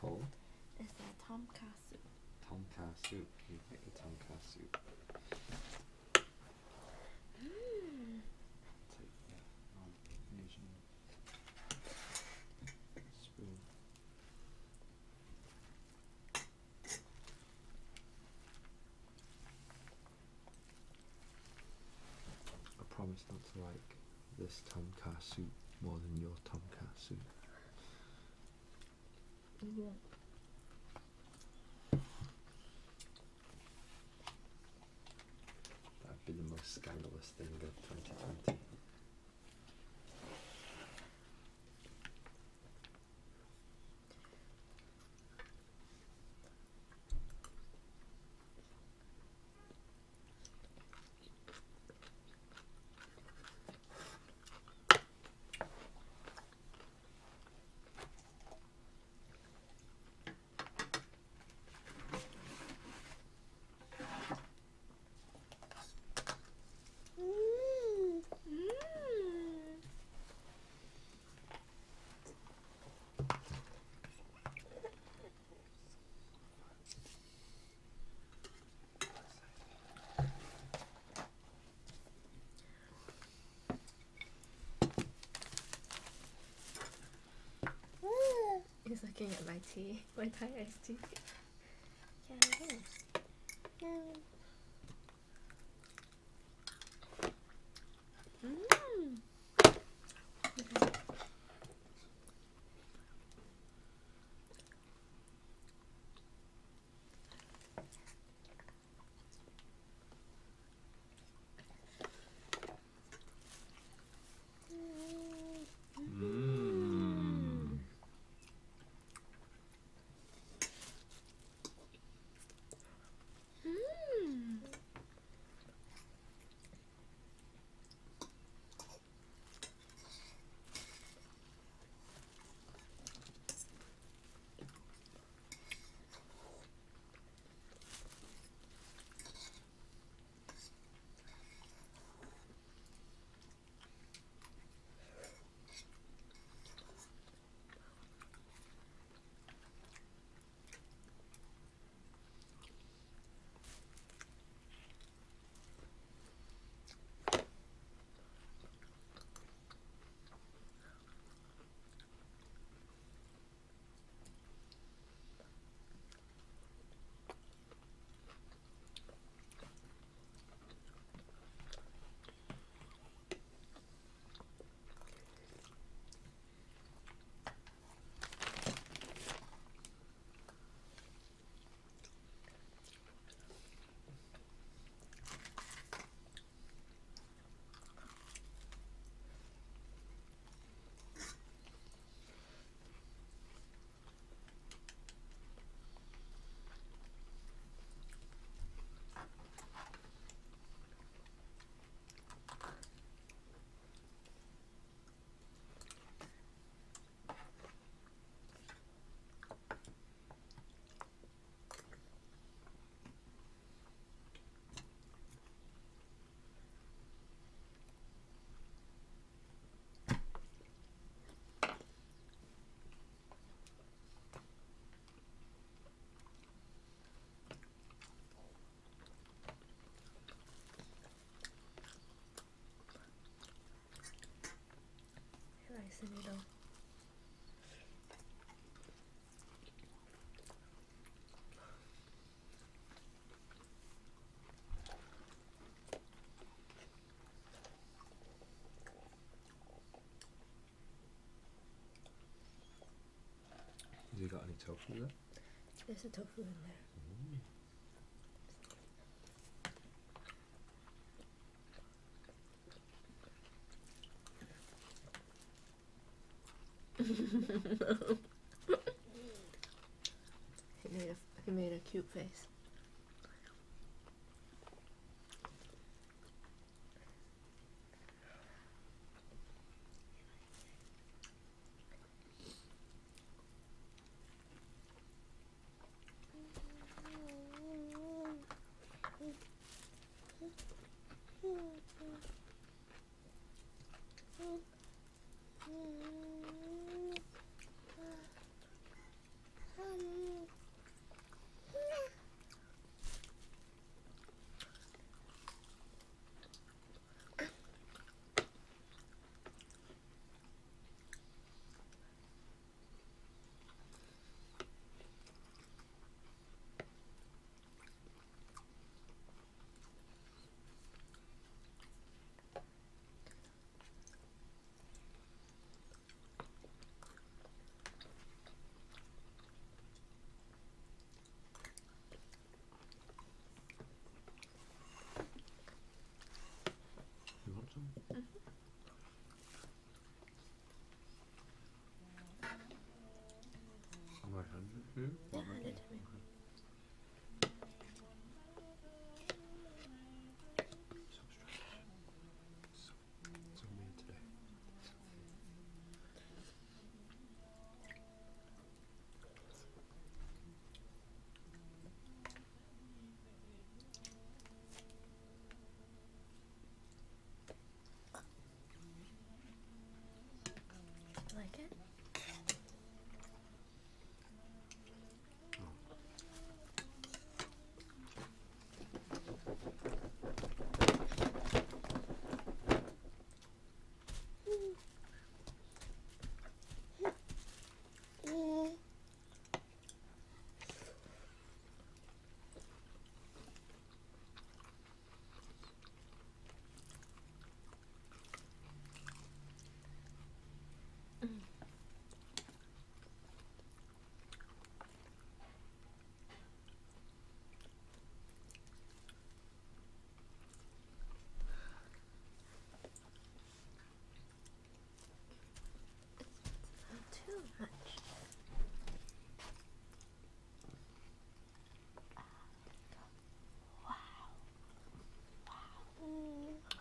called? It's a tom kha soup. Tom kha soup. You like the tom kha soup? Take that Asian spoon. I promise not to like this tom kha soup more than your tom kha soup. Yeah. That'd be the most scandalous thing of 2020. He's looking at my tea, my Thai iced tea. Yeah, it is. Rice noodle. Has he got any tofu there? There's a tofu in there. He made a cute face.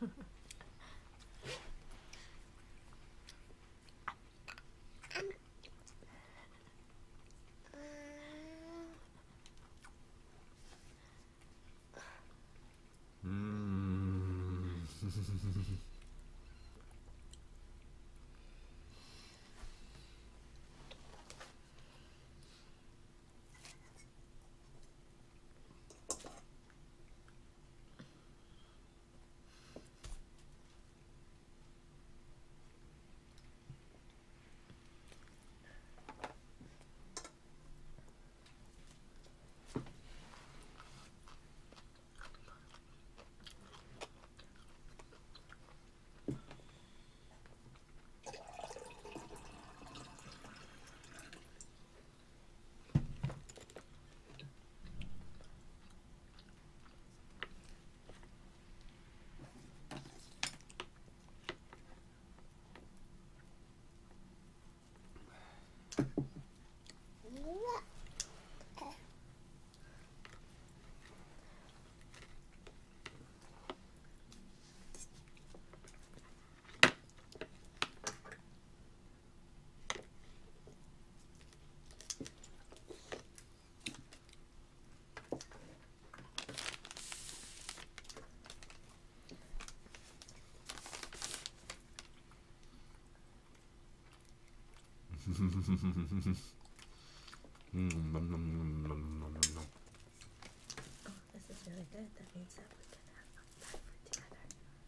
Oh, this is really good. That means that we can have that food together.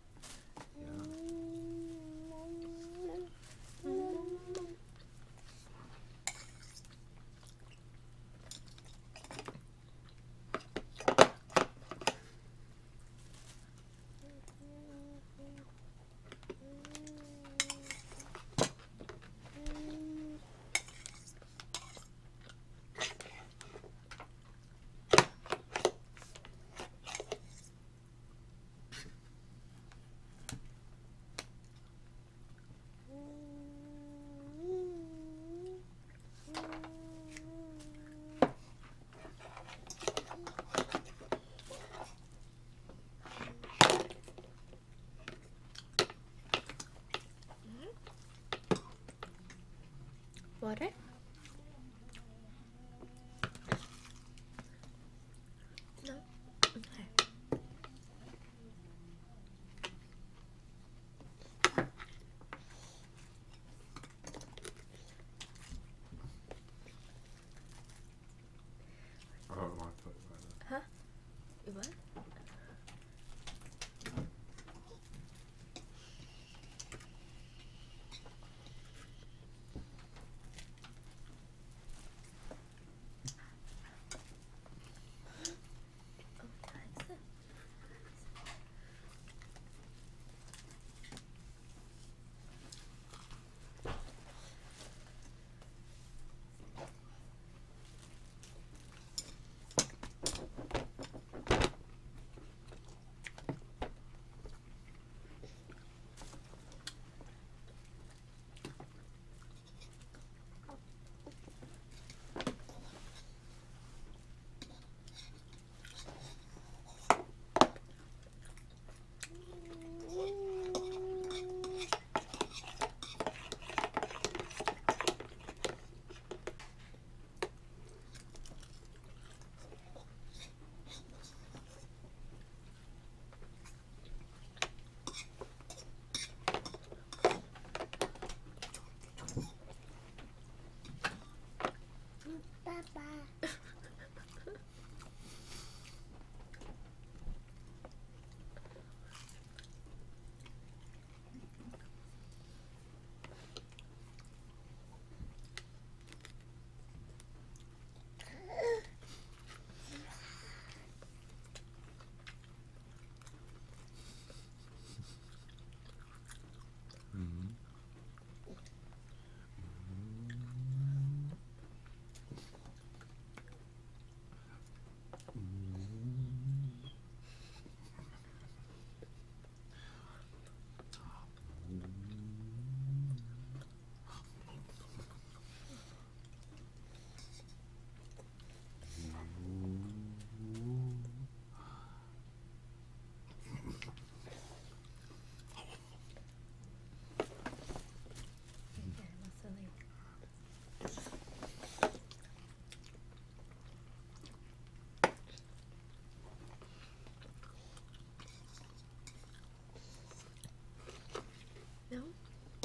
Water? No? Okay. I don't like it like that. Huh? You what?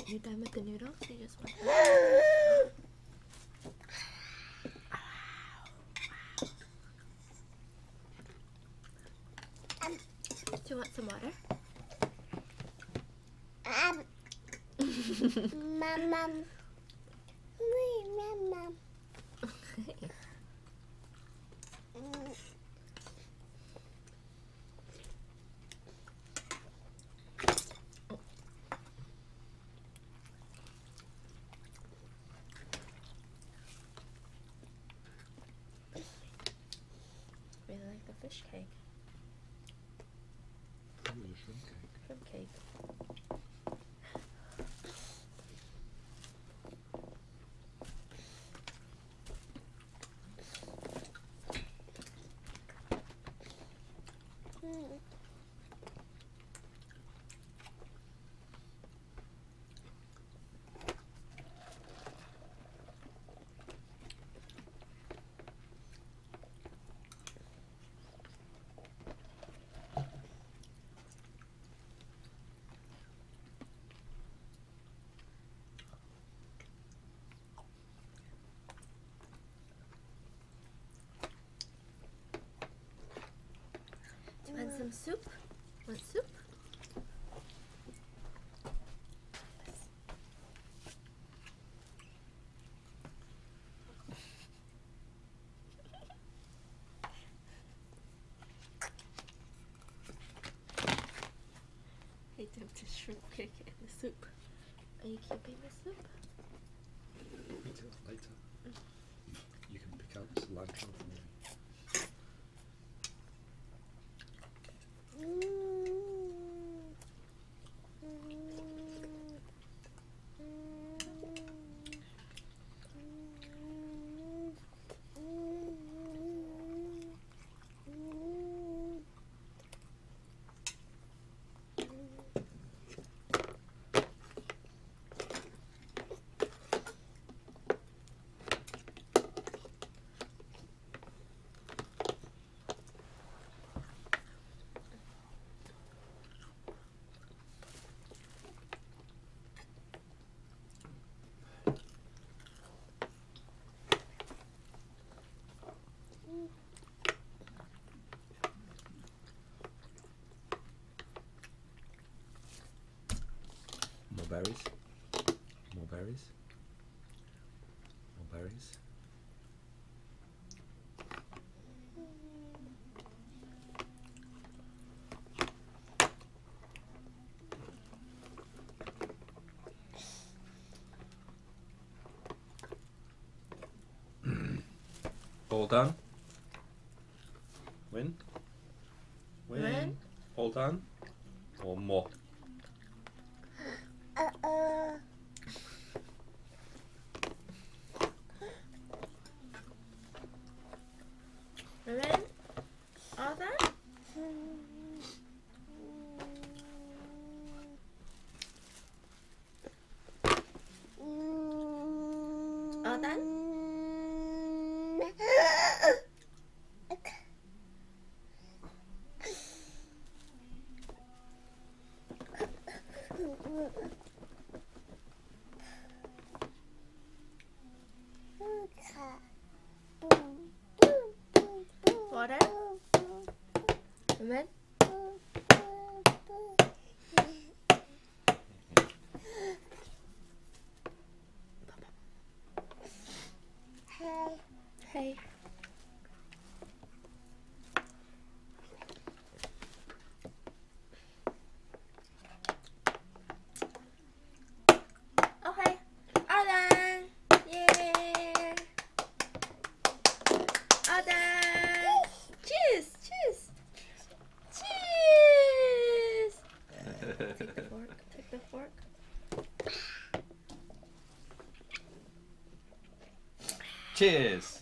You done with the noodles? You just want Do you want some water? Mom. Really like the fish cake. It was a shrimp cake. Shrimp cake. Do you want some soup? Want soup? He dumped his shrimp cake in the soup. Are you keeping the soup? Eat it later. You can pick out the cilantro for me. More berries. More berries. More berries. All done? Wynn? Wynn? All done? Or more? Wynn? All done? All done? Water? Wynn? Hey. Okay. All done. Yay. All done. Cheers. Cheers. Cheers. Take the fork. Take the fork. Cheers!